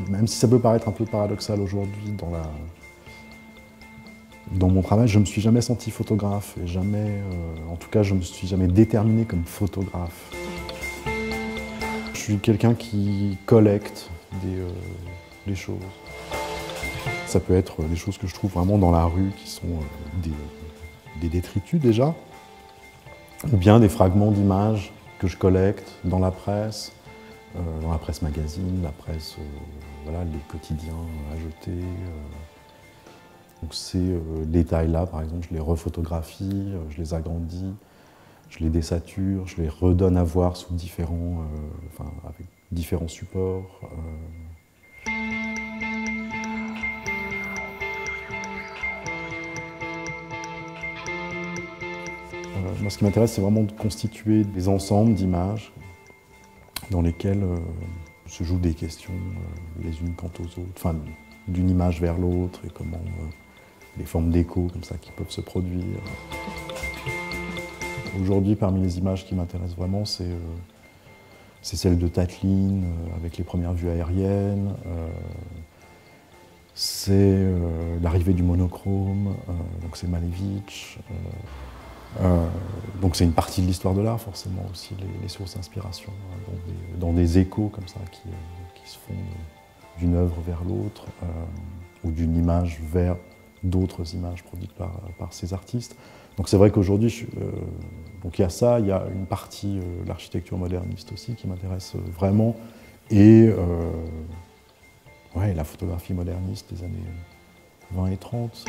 même si ça peut paraître un peu paradoxal aujourd'hui dans mon travail, je ne me suis jamais senti photographe et jamais, en tout cas, je ne me suis jamais déterminé comme photographe. Je suis quelqu'un qui collecte des choses. Ça peut être des choses que je trouve vraiment dans la rue, qui sont des détritus déjà, ou bien des fragments d'images que je collecte dans la presse magazine, la presse, voilà, les quotidiens à jeter. Donc ces détails-là, par exemple, je les refotographie, je les agrandis, je les désature, je les redonne à voir sous avec différents supports. Moi, ce qui m'intéresse, c'est vraiment de constituer des ensembles d'images dans lesquelles se jouent des questions les unes quant aux autres, enfin, d'une image vers l'autre, et comment les formes d'écho comme ça qui peuvent se produire. Aujourd'hui, parmi les images qui m'intéressent vraiment, c'est celle de Tatlin, avec les premières vues aériennes. C'est l'arrivée du monochrome, donc c'est Malevich. Donc c'est une partie de l'histoire de l'art, forcément, aussi, les sources d'inspiration, dans des échos comme ça qui se font d'une œuvre vers l'autre, ou d'une image vers d'autres images produites par ces artistes. Donc c'est vrai qu'aujourd'hui, il y a ça, il y a une partie, l'architecture moderniste aussi, qui m'intéresse vraiment, et la photographie moderniste des années 20 et 30.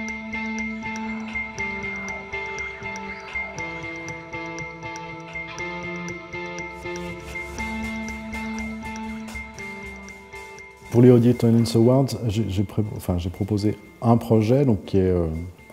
Pour les Audier Talents Awards, j'ai proposé un projet donc, qui est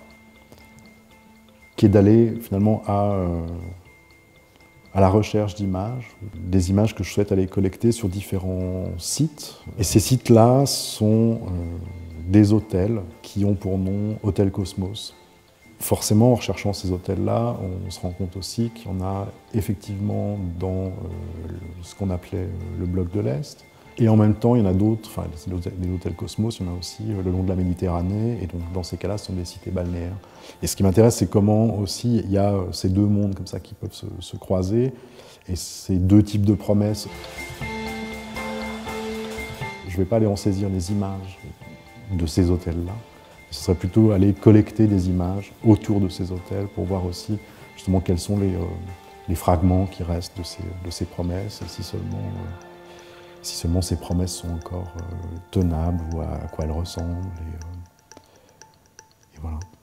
d'aller finalement à la recherche d'images, des images que je souhaite aller collecter sur différents sites. Et ces sites-là sont des hôtels qui ont pour nom Hôtel Cosmos. Forcément, en recherchant ces hôtels-là, on se rend compte aussi qu'il y en a effectivement dans ce qu'on appelait le bloc de l'Est. Et en même temps, il y en a d'autres, enfin, les hôtels Cosmos, il y en a aussi le long de la Méditerranée, et donc dans ces cas-là, ce sont des cités balnéaires. Et ce qui m'intéresse, c'est comment aussi il y a ces deux mondes comme ça qui peuvent se croiser, et ces deux types de promesses. Je ne vais pas aller en saisir les images de ces hôtels-là, ce serait plutôt aller collecter des images autour de ces hôtels pour voir aussi justement quels sont les fragments qui restent de ces promesses, et si seulement ces promesses sont encore tenables ou à quoi elles ressemblent. Et voilà.